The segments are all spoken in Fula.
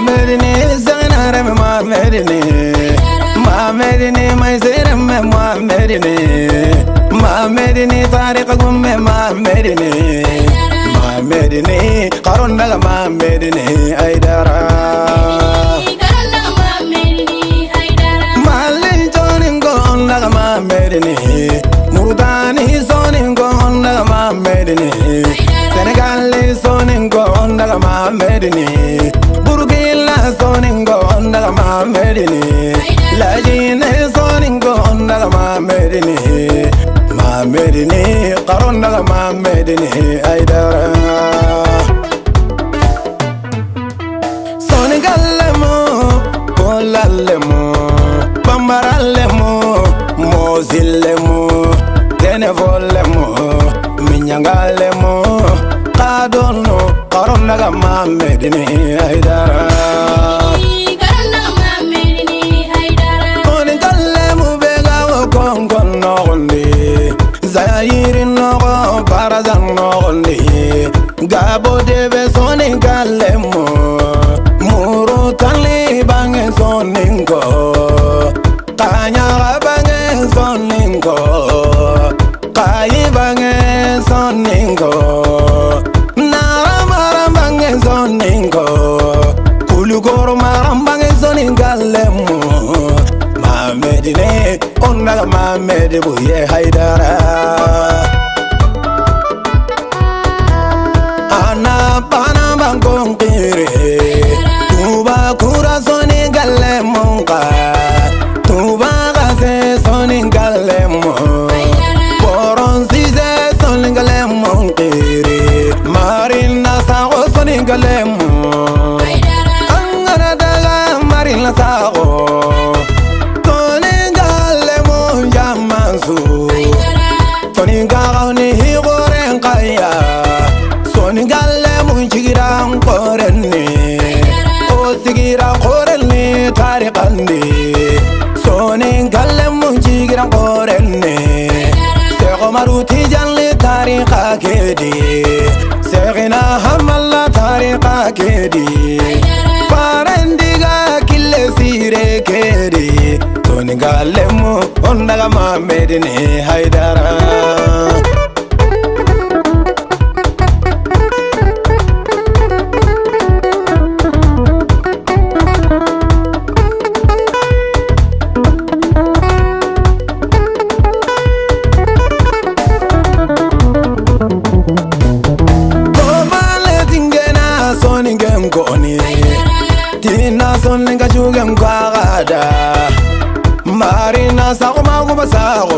Medini zanare me Medini Medini mai zere me Medini tariq gumme Medini qaron daga Medini aidara Malin joningo daga Medini Murudani soningo daga Medini Senegal soningo daga Medini Burkina soningo daga Medini Lajine soningo daga Medini qaron daga Medini aidara Senegal lemo kolalemo bambaralemo mozilemo tenevolemo minyangalemo qadono qaron daga Medini aidara Zayirin nogo barazan nogondi Gabo debe sonin kalemo Muru tali bange soningo Kanya bange soningo Kayi bange soningo Nara maram bange soningo Kulugoro maram bange sonin kalemo Medini onnaga Medini buye haidara Ana pana bangkong kiri Tuba kura soni galemonga Tuba gase soni galemo Boron sise soni galemon kiri Marina sago soni galemo Angara daga marina sago Soningale higoren kaya Soningale munchigiran korenne O sigiran korenne tariqandi Soningale munchigiran korenne Sego maruti janli tariqa kedi Segina hamalla tariqa kedi Farendiga kille sire kedi Soningale mu ondaga Medini haidara Tina soninga juga ngada Marina sago maguba sago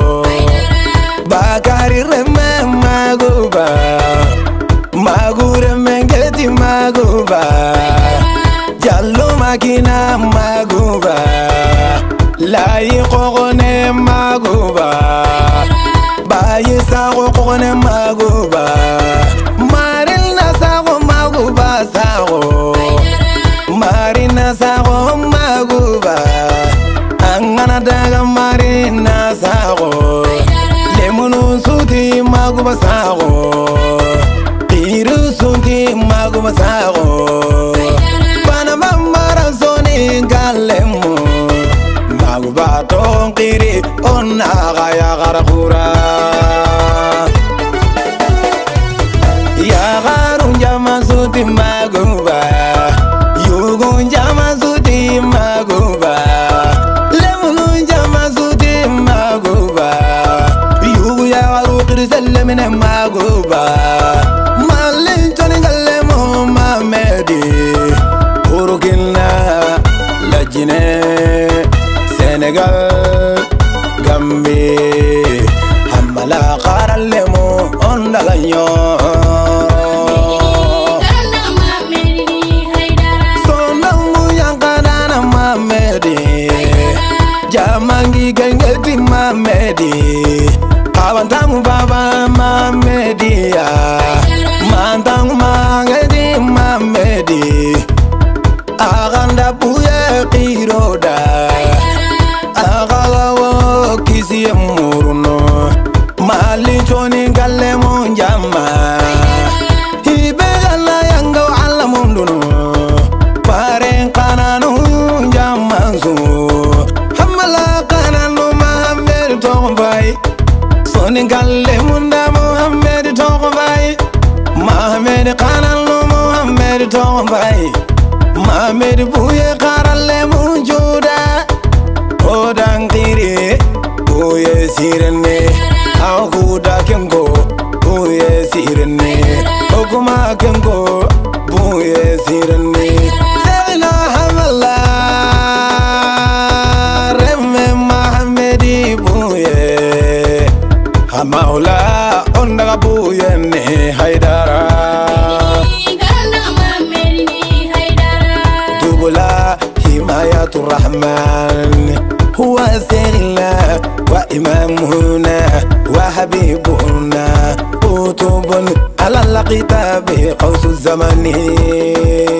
Bakari reme maguba Magure mengeti maguba Jallo makina maguba Lai kogone maguba Bayi sago kogone maguba Marina sago maguba sago Marina sago maguba Angana daga Marina sago Lemunu suti maguba sago Tiru suti maguba sago Panama marazoni galemo Maguba tonkiri onna gaya garakura Ya garun jama suti maguba Yugun jama suti maguba Sellemine maguba Malin toni galemo Medini Burkina Lajine Senegal Gambie tombay Mohamed buye qarale mujuda Odan qiri buye sirne Akuda kengo buye sirne Okuma kengo buye sirne Sela hamala Remme Mohamedi buye Hamaula ondaga buye ne Haidara حماية الرحمن هو سيدنا وإمامنا وحبيبنا كتب على الكتاب قوس الزمن